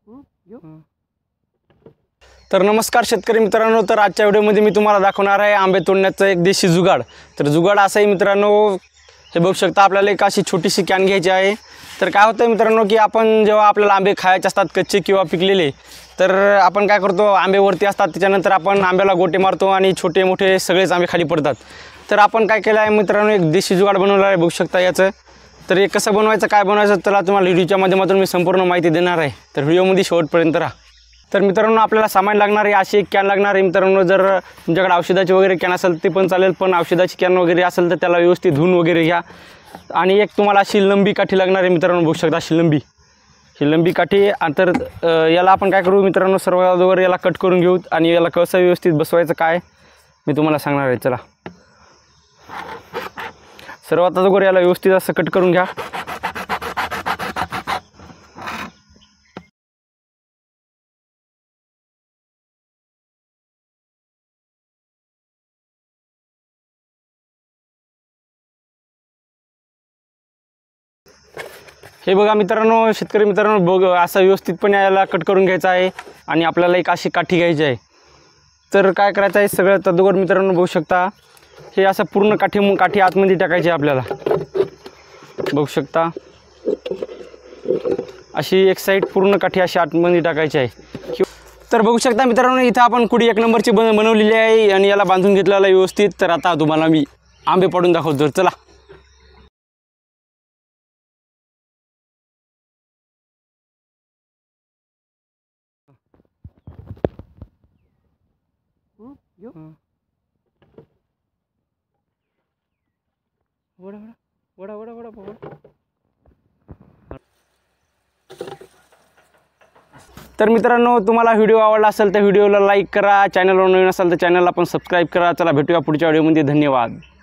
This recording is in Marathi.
तर नमस्कार शेतकरी मित्रांनो, तर आजच्या व्हिडिओमध्ये मी तुम्हाला दाखवणार आहे आंबे तोडण्याचं एक देशी जुगाड। तर जुगाड असं आहे मित्रांनो, हे बघू शकता आपल्याला एक अशी छोटीशी कॅन घ्यायची आहे। तर काय होतं मित्रांनो की आपण जेव्हा आपल्याला आंबे खायचे असतात कच्चे किंवा पिकलेले, तर आपण काय करतो, आंबे वरती असतात त्याच्यानंतर आपण आंब्याला गोटे मारतो आणि छोटे मोठे सगळेच आंबे खाली पडतात। तर आपण काय केलं आहे मित्रांनो, एक देशी जुगाड बनवला आहे, बघू शकता याचं। तर हे कसं बनवायचं काय बनवायचं त्याला तुम्हाला व्हिडिओच्या माध्यमातून मी संपूर्ण माहिती देणार आहे, तर व्हिडिओमध्ये शेवटपर्यंत राहा। तर मित्रांनो आपल्याला सामान लागणार आहे, अशी एक कॅन लागणार आहे मित्रांनो। जर तुमच्याकडे औषधाची वगैरे कॅन असेल ते पण चालेल, पण औषधाची कॅन वगैरे असेल तर त्याला व्यवस्थित धुवून वगैरे घ्या। आणि एक तुम्हाला अशी लंबी काठी लागणार आहे मित्रांनो, बघू शकता अशी ही लंबी काठी। तर याला आपण काय करू मित्रांनो, सर्व अगोदर याला कट करून घेऊ आणि याला कसं व्यवस्थित बसवायचं काय मी तुम्हाला सांगणार आहे। चला सर्वात अगोदर याला व्यवस्थित असं कट करून घ्या। हे बघा मित्रांनो, शेतकरी मित्रांनो, बघ असं व्यवस्थितपणे याला कट करून घ्यायचं आहे आणि आपल्याला एक अशी काठी घ्यायची आहे। तर काय करायचं आहे, सगळं अगोदर मित्रांनो बघू शकता हे असं पूर्ण काठी आतमध्ये टाकायची आपल्याला, बघू शकता अशी एक साईड पूर्ण काठी अशी आतमध्ये टाकायची आहे। तर बघू शकता मित्रांनो, इथं आपण कुडी एक नंबरची बनवलेली आहे आणि याला बांधून घेतलेला आहे व्यवस्थित। तर आता तुम्हाला मी आंबे पाडून दाखवतो, चला। तर मित्रांनो तुम्हाला व्हिडिओ आवडला असेल तर व्हिडिओला लाईक करा, चॅनलवर नवीन असाल तर चॅनलला पण सबस्क्राईब करा। चला भेटूया पुढच्या व्हिडिओमध्ये, धन्यवाद।